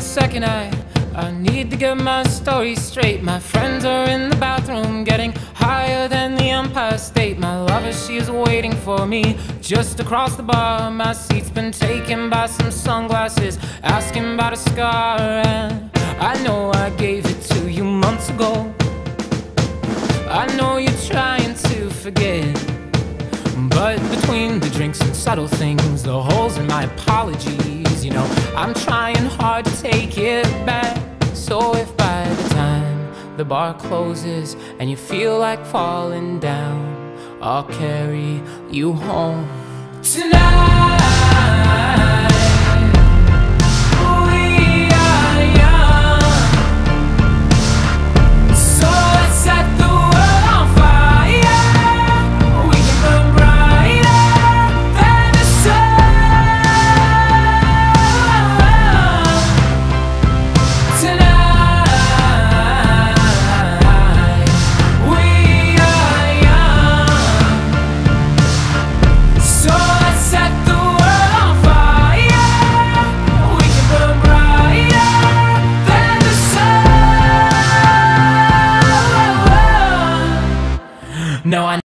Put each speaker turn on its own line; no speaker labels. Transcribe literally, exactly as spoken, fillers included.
a second, I I need to get my story straight. My friends are in the bathroom, getting higher than the Empire State. My lover, she is waiting for me just across the bar. My seat's been taken by some sunglasses, asking about a scar. And I know I gave it to you months ago. I know you're trying to forget, but between the drinks and subtle things, the holes in my apologies, you know, I'm trying hard to take it back. So if by the time the bar closes and you feel like falling down, I'll carry you home tonight.